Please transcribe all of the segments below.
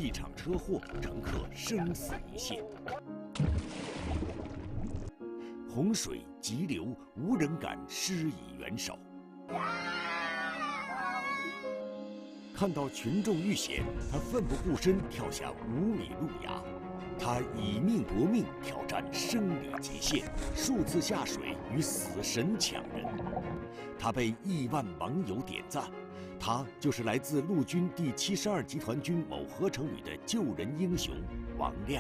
一场车祸，乘客生死一线。洪水急流，无人敢施以援手。看到群众遇险，他奋不顾身跳下5米路崖。他以命搏命，挑战生理极限，数次下水与死神抢人。他被亿万网友点赞。他就是来自陆军第72集团军某合成旅的救人英雄王亮。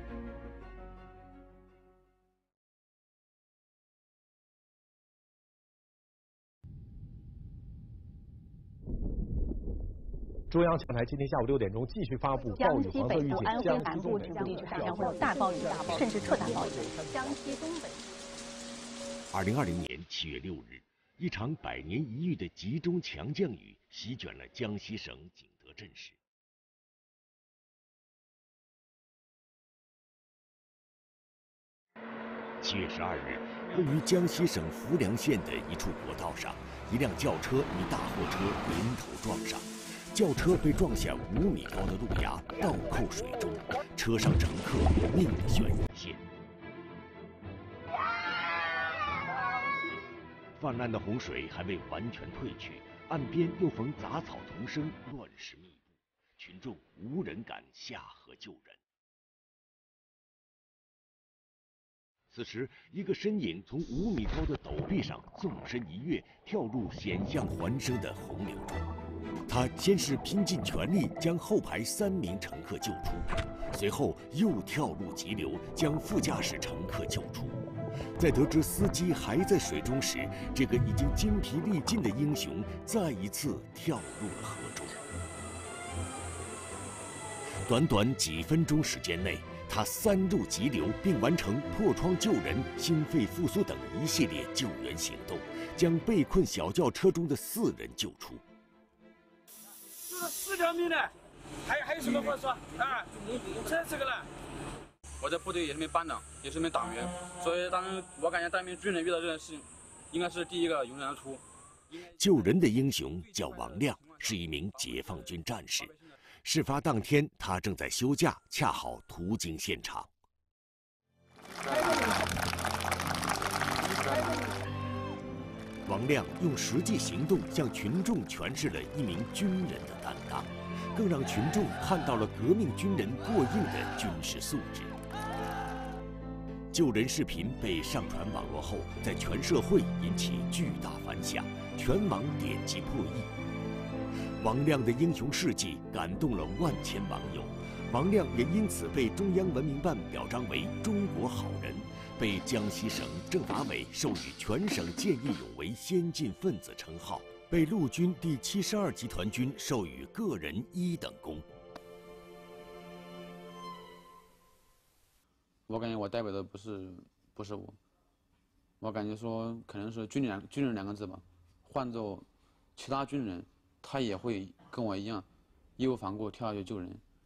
中央气象台今天下午6点钟继续发布暴雨黄色预警， 江西北部、安徽南部局部地区将会有大暴雨，甚至特大暴雨。江西东北。 2020年7月6日，一场100年一遇的集中强降雨席卷了江西省景德镇市。7月12日，位于江西省浮梁县的一处国道上，一辆轿车与大货车迎头撞上，轿车被撞下5米高的路崖，倒扣水中，车上乘客命悬一线。泛滥的洪水还未完全退去，岸边又逢杂草丛生，乱石密布，群众无人敢下河救人。此时，一个身影从5米高的陡壁上纵身一跃，跳入险象环生的洪流中。他先是拼尽全力将后排3名乘客救出，随后又跳入急流，将副驾驶乘客救出。在得知司机还在水中时，这个已经精疲力尽的英雄再一次跳入了河中。短短几分钟时间内，他3入急流，并完成破窗救人、心肺复苏等一系列救援行动，将被困小轿车中的4人救出。 4条命呢，还有什么话说啊？这个了。我在部队也是名班长，也是名党员，所以我感觉当一名军人遇到这件事，应该是第一个油然而出。 救人的英雄叫王亮，是一名解放军战士。事发当天，他正在休假，恰好途经现场。王亮用实际行动向群众诠释了一名军人的担当，更让群众看到了革命军人过硬的军事素质。救人视频被上传网络后，在全社会引起巨大反响，全网点击破亿。王亮的英雄事迹感动了万千网友，王亮也因此被中央文明办表彰为中国好人，被江西省政法委授予全省见义勇为先进分子称号，被陆军第72集团军授予个人1等功。 我感觉我代表的不是我感觉说可能是军人2个字吧。换做其他军人，他也会跟我一样，义无反顾跳下去救人。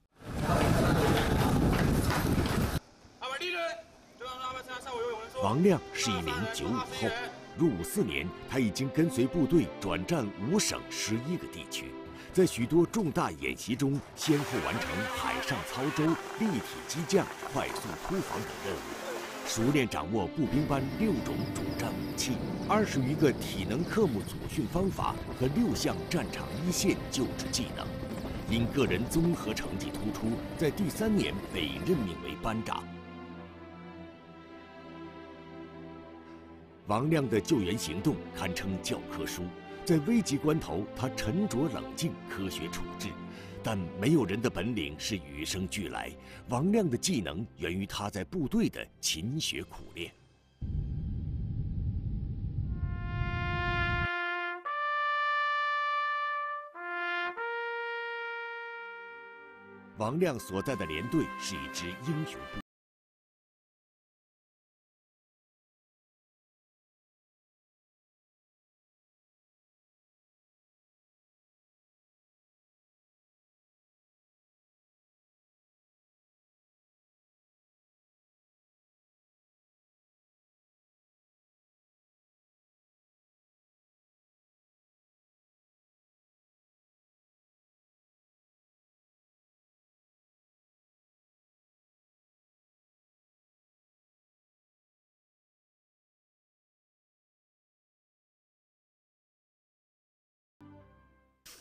王亮是一名95后，入伍4年，他已经跟随部队转战5省11个地区，在许多重大演习中，先后完成海上操舟、立体机降、快速突防等任务，熟练掌握步兵班6种主战武器、20余个体能科目组训方法和6项战场一线救治技能。因个人综合成绩突出，在第3年被任命为班长。王亮的救援行动堪称教科书，在危急关头，他沉着冷静、科学处置。但没有人的本领是与生俱来，王亮的技能源于他在部队的勤学苦练。王亮所在的连队是一支英雄部。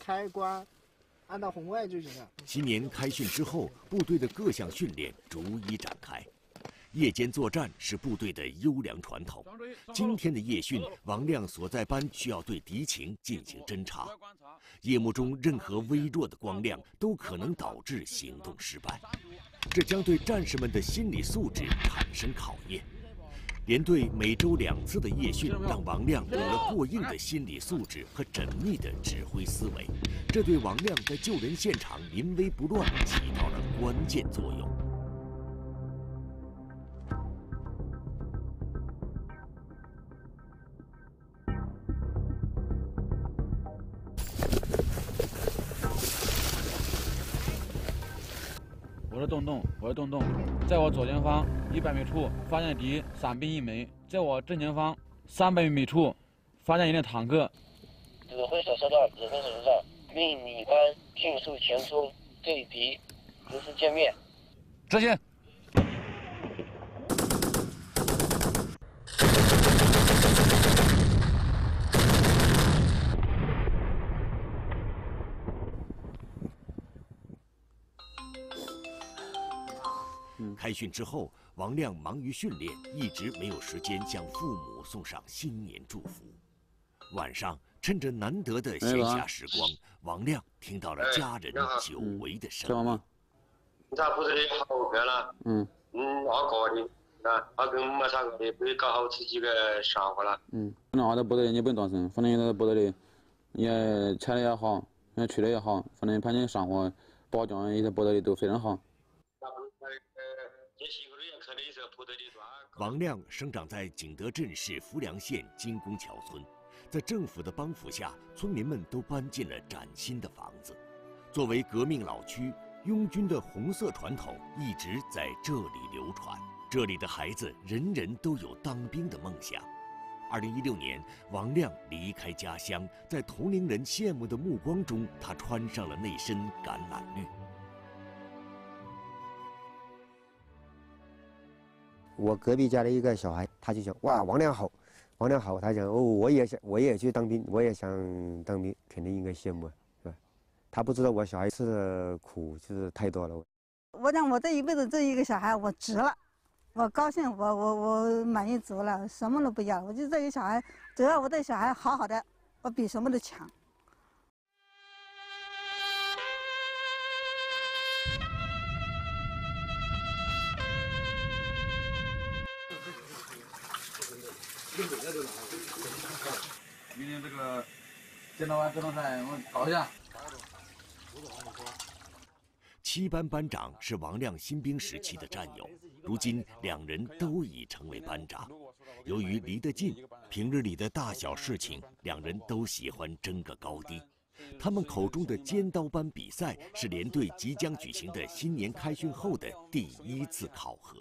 开关，按到红外就行了。 新年开训之后，部队的各项训练逐一展开。夜间作战是部队的优良传统。今天的夜训，王亮所在班需要对敌情进行侦察。夜幕中任何微弱的光亮都可能导致行动失败，这将对战士们的心理素质产生考验。连队每周2次的夜训，让王亮有了过硬的心理素质和缜密的指挥思维，这对王亮在救人现场临危不乱起到了关键作用。 我是洞洞，在我左前方100米处发现敌伞兵1枚，在我正前方300米处发现一辆坦克。 指挥所收到，命你班迅速前出，对敌实施歼灭。 执行。 开训之后，王亮忙于训练，一直没有时间向父母送上新年祝福。晚上，趁着难得的闲暇时光，王亮听到了家人久违的声音。 你在部队里好过了？好过的，好跟没啥过的，不搞好自己个生活了。 那我在部队里你不用当心，反正在部队里，也吃的也好，也睡的也好，反正反正生活保障也在部队里都非常好。 王亮生长在景德镇市浮梁县金公桥村，在政府的帮扶下，村民们都搬进了崭新的房子。作为革命老区，拥军的红色传统一直在这里流传。这里的孩子人人都有当兵的梦想。2016年，王亮离开家乡，在同龄人羡慕的目光中，他穿上了那身橄榄绿。 我隔壁家的一个小孩，他就讲哇，王亮好，王亮好。他讲哦，我也去当兵，我也想当兵，肯定应该羡慕，是吧？他不知道我小孩吃的苦就是太多了。 我讲我这一辈子这一个小孩，我值了，我高兴，我满意足了，什么都不要。我就这个小孩，只要我这小孩好好的，我比什么都强。 明天这个剑道湾格斗赛，我们搞一下。 7班班长是王亮新兵时期的战友，如今2人都已成为班长。由于离得近，平日里的大小事情，2人都喜欢争个高低。他们口中的尖刀班比赛是连队即将举行的新年开训后的第1次考核。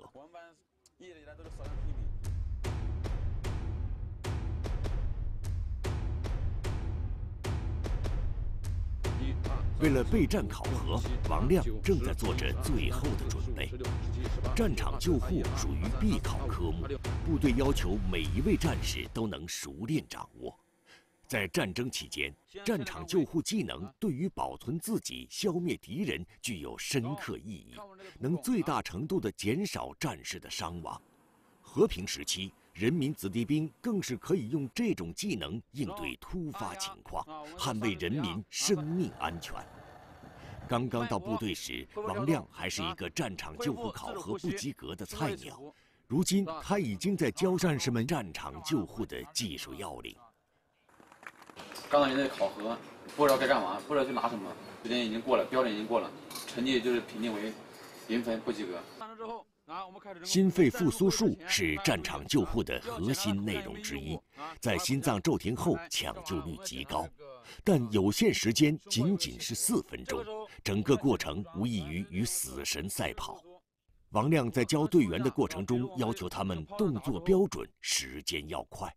为了备战考核，王亮正在做着最后的准备。战场救护属于必考科目，部队要求每一位战士都能熟练掌握。在战争期间，战场救护技能对于保存自己、消灭敌人具有深刻意义，能最大程度地减少战士的伤亡。和平时期，人民子弟兵更是可以用这种技能应对突发情况，捍卫人民生命安全。刚刚到部队时，王亮还是一个战场救护考核不及格的菜鸟，如今他已经在教战士们战场救护的技术要领。 刚刚你那考核，不知道该干嘛，不知道去拿什么，时间已经过了，标准已经过了，成绩就是评定为0分不及格。 心肺复苏术是战场救护的核心内容之一，在心脏骤停后抢救率极高，但有限时间仅是4分钟，整个过程无异于与死神赛跑。王亮在教队员的过程中，要求他们动作标准，时间要快。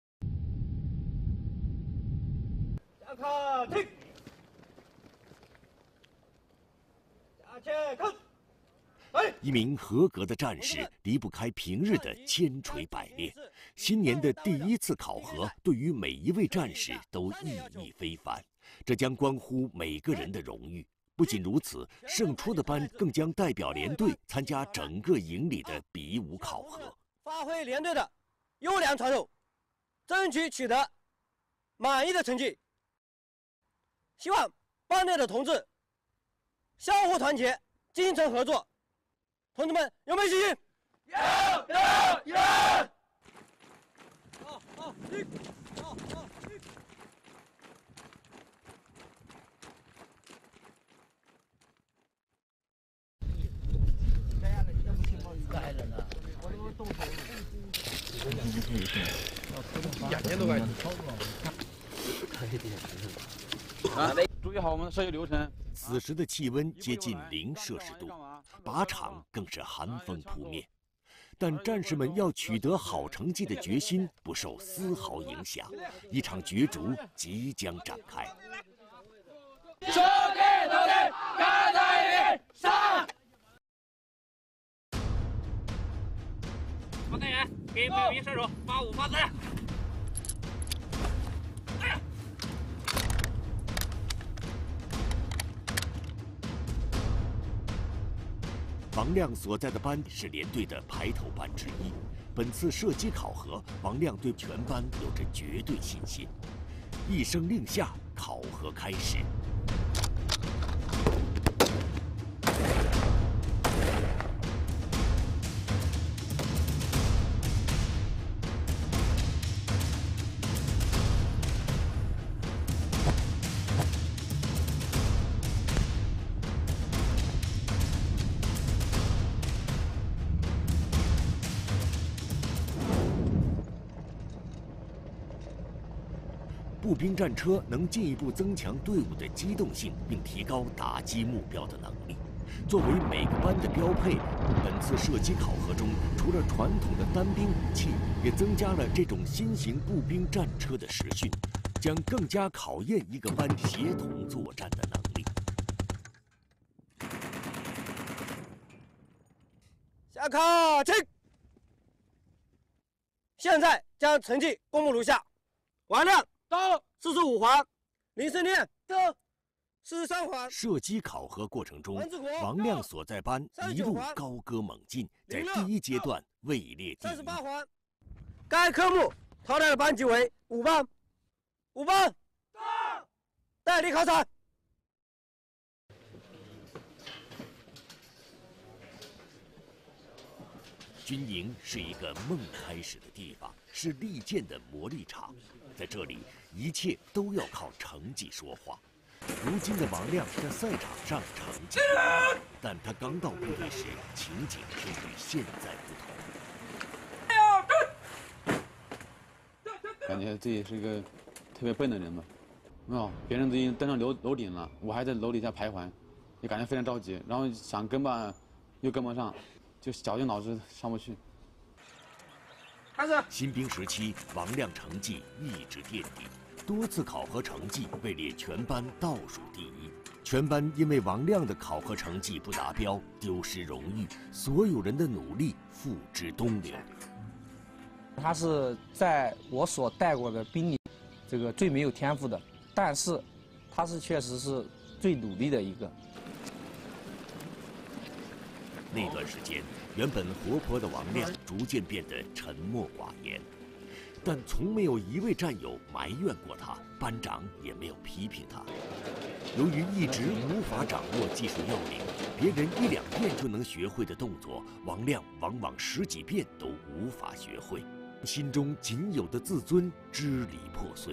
看停，下切看。 一名合格的战士离不开平日的千锤百炼，新年的第1次考核对于每一位战士都意义非凡， 这将关乎每个人的荣誉。不仅如此，胜出的班更将代表连队参加整个营里的比武考核， 发挥连队的优良传统，争取取得满意的成绩。希望班内的同志相互团结，精诚合作。同志们有没有信心？有！ 眼睛都该注意好我们的射击流程。 此时的气温接近0摄氏度，靶场更是寒风扑面。但战士们要取得好成绩的决心不受丝毫影响，一场角逐即将展开。 手给头给，看在一上。 防弹员给每名射手发5发子弹。 王亮所在的班是连队的排头班之一。本次射击考核，王亮对全班有着绝对信心。一声令下，考核开始。步兵战车能进一步增强队伍的机动性，并提高打击目标的能力。作为每个班的标配，本次射击考核中，除了传统的单兵武器，也增加了这种新型步兵战车的实训，将更加考验一个班协同作战的能力。 下课，请。现在将成绩公布如下：王亮到45环，林胜烈到43环。 射击考核过程中，王亮所在班一路高歌猛进，在第一阶段位列第一。 38环，该科目淘汰的班级为5班。5班代理考场。 军营是一个梦开始的地方，是利剑的磨砺场，在这里，一切都要靠成绩说话。如今的王亮在赛场上成绩不高，但他刚到部队时，情景却与现在不同。 感觉自己是一个特别笨的人吧？没有，别人都已经登上楼顶了，我还在楼底下徘徊，也感觉非常着急。然后想跟吧，又跟不上。就绞尽脑汁上不去。 开始。新兵时期，王亮成绩一直垫底，多次考核成绩位列全班倒数第一。全班因为王亮的考核成绩不达标，丢失荣誉，所有人的努力付之东流。 他是在我所带过的兵里，这个最没有天赋的，但是他是确实是最努力的一个。 那段时间，原本活泼的王亮逐渐变得沉默寡言，但从没有一位战友埋怨过他，班长也没有批评他。由于一直无法掌握技术要领，别人1、2遍就能学会的动作，王亮往往10几遍都无法学会，心中仅有的自尊支离破碎。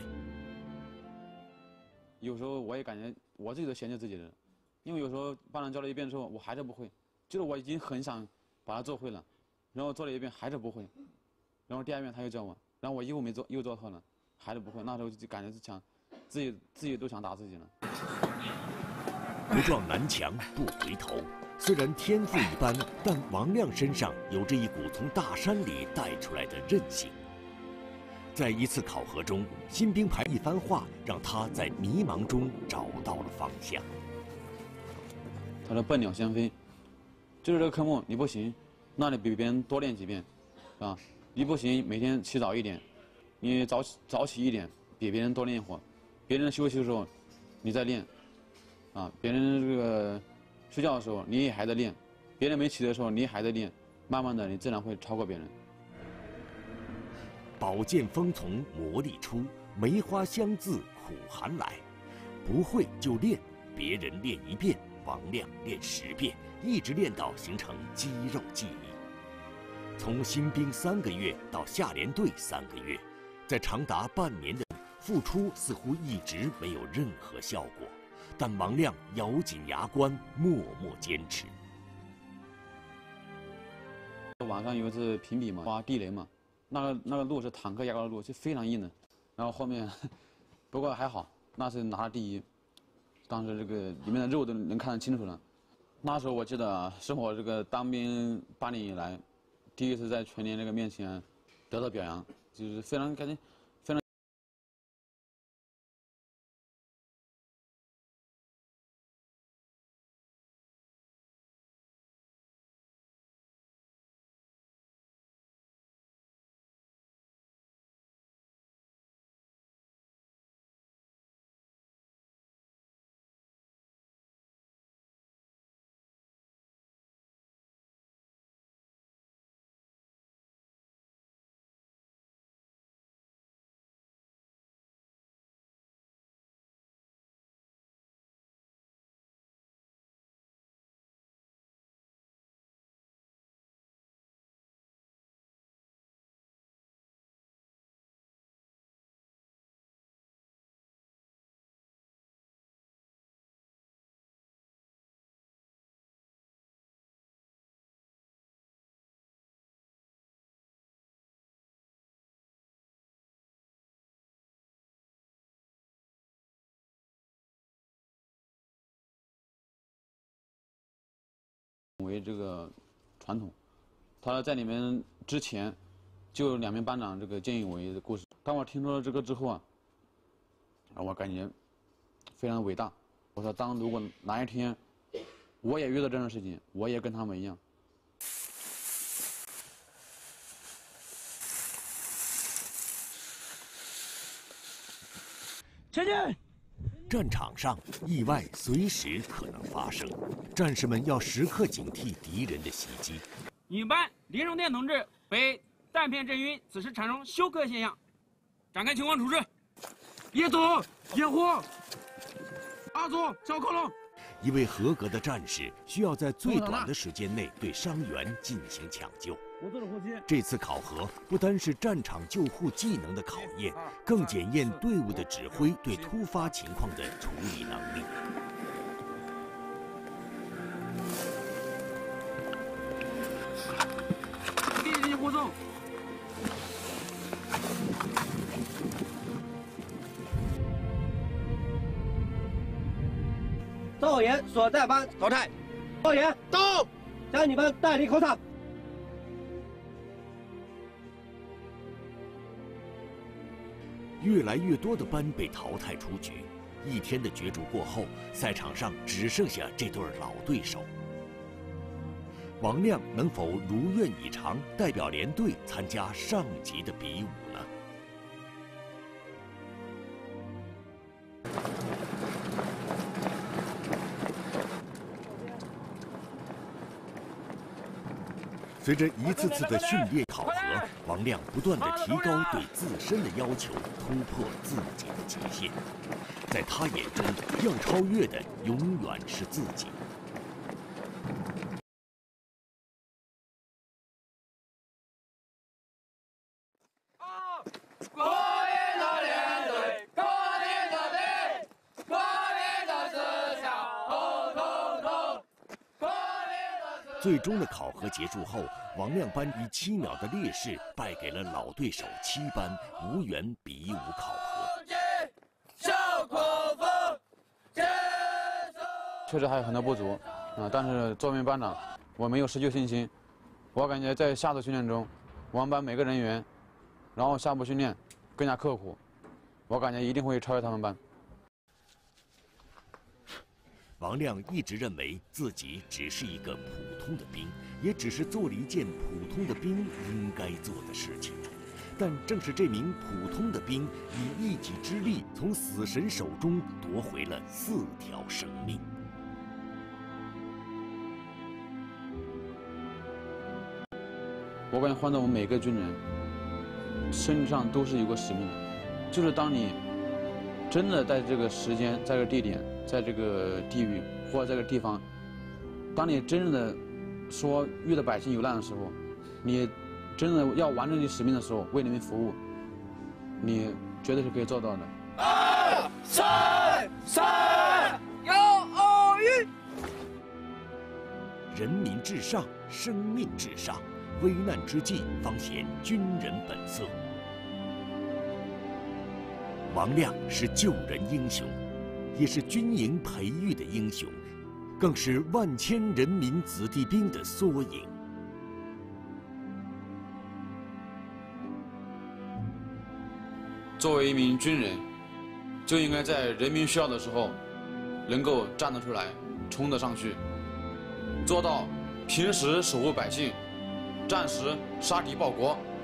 有时候我也感觉我自己都嫌弃自己人，因为有时候班长教了1遍之后，我还是不会。就是我已经很想把它做会了，然后做了1遍还是不会，然后第2遍他又教我，然后我又没做，又做错了，还是不会。那时候就感觉是想自己都想打自己了。 不撞南墙不回头，虽然天赋一般，但王亮身上有着一股从大山里带出来的韧性。在一次考核中，新兵排一番话，让他在迷茫中找到了方向。 他说：“笨鸟先飞。”就是这个科目你不行，那你比别人多练几遍，啊，你不行每天起早一点，你早起一点，比别人多练一会儿，别人休息的时候， 你在练，啊，别人这个睡觉的时候你也还在练，别人没起的时候你也还在练，慢慢的你自然会超过别人。 宝剑锋从磨砺出，梅花香自苦寒来。不会就练，别人练1遍，王亮练10遍，一直练到形成肌肉记忆。从新兵3个月到下连队3个月，在长达半年的付出似乎一直没有任何效果，但王亮咬紧牙关，默默坚持。 网上有一次评比嘛，挖地雷嘛，那个路是坦克压过的路，是非常硬的。然后后面，不过还好，那是拿了第1，当时这个里面的肉都能看得清楚了。那时候我记得是我这个当兵8年以来，第1次在全连这个面前得到表扬，就是非常感觉非常。为这个传统，他在里面之前就有2名班长这个见义勇为的故事。当我听说了这个之后啊，我感觉非常伟大。我说，如果哪一天我也遇到这种事情，我也跟他们一样。 前进！ 战场上意外随时可能发生，战士们要时刻警惕敌人的袭击。 你们班林荣天同志被弹片震晕，此时产生休克现象，展开情况处置。1组掩护，2组小克隆。 一位合格的战士需要在最短的时间内对伤员进行抢救。这次考核不单是战场救护技能的考验，更检验队伍的指挥对突发情况的处理能力。 立即护送。 赵岩所在班淘汰。赵岩到，将你们带离考场。 越来越多的班被淘汰出局。1天的角逐过后，赛场上只剩下这对老对手。王亮能否如愿以偿代表连队参加上级的比武呢？随着一次次的训练考核，王亮不断地提高对自身的要求，突破自己的极限。在他眼中，要超越的永远是自己。 国民的连队，国民的兵，国民的思想，统统统。 最终的考核结束后，王亮班以7秒的劣势败给了老对手7班，无缘比武考核。 确实还有很多不足，但是作为班长，我没有失去信心。我感觉在下次训练中，我们班每个人员，然后下步训练更加刻苦，我感觉一定会超越他们班。 王亮一直认为自己只是一个普通的兵，也只是做了一件普通的兵应该做的事情。 但正是这名普通的兵，以一己之力从死神手中夺回了4条生命。 我感觉换到我们每个军人身上都是有个使命的，就是当你真的在这个时间、在这个地点、在这个地域或者在这个地方，当你真正的说遇到百姓有难的时候，你真的要完成你使命的时候，为人民服务，你绝对是可以做到的。 2、3、3，有奥运。 人民至上，生命至上，危难之际方显军人本色。王亮是救人英雄，也是军营培育的英雄，更是万千人民子弟兵的缩影。 作为一名军人，就应该在人民需要的时候，能够站得出来，冲得上去，做到平时守护百姓，战时杀敌报国。